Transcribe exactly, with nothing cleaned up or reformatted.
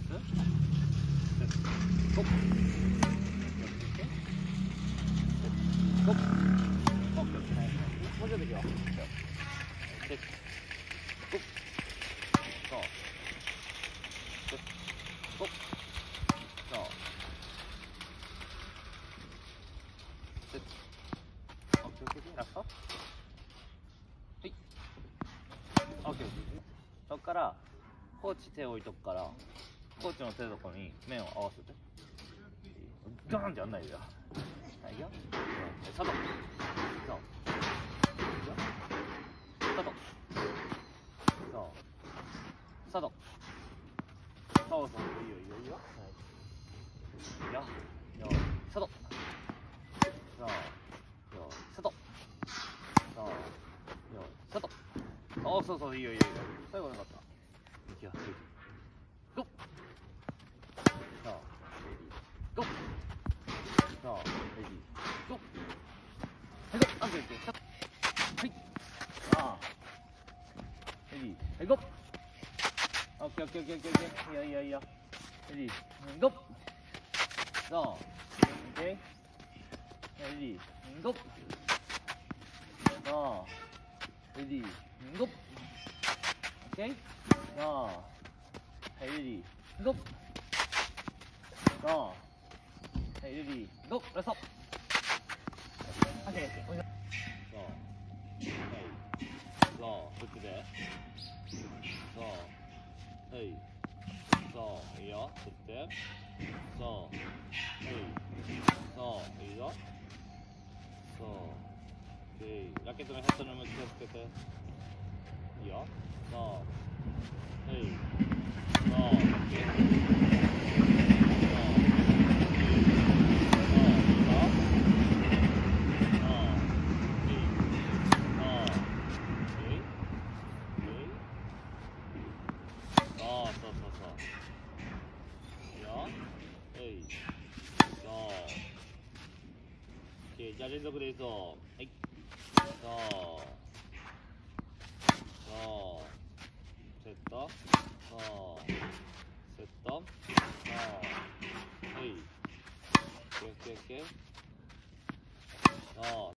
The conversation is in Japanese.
ゴッゴッゴッもうちょっといくよ。セッゴッそうセッゴッそうセッオッケーオッケーラストはいオッケーオッケーそっからコーチ手置いとくからコーチの手のとこに面を合わせてガーンってやんないでよ。はいよスタートそうスタートそうスタートそうそういいよいいよいいよはいよよスタートそうよスタートそうよスタートおそうそういいよいいよいいよ最後なかったいきよゴッそうレディーゴッそうレディーゴッはいゴッアンケースタートはいああレディーはいゴッオッケーオッケーオッケーオッケーオッケーいいよいいよいいよレディーゴッそうオッケーレディーゴッそうレディーゴッオッケーそうはいレディーゴッそうはいレディーゴッラストオッケーそうはいそうフックでそうはいそういいよ振ってそうはいそういいよそうでラケットのヘッドの向きをつけていいよそうはいそうオッケーじゃあ連続でいくぞ。はい。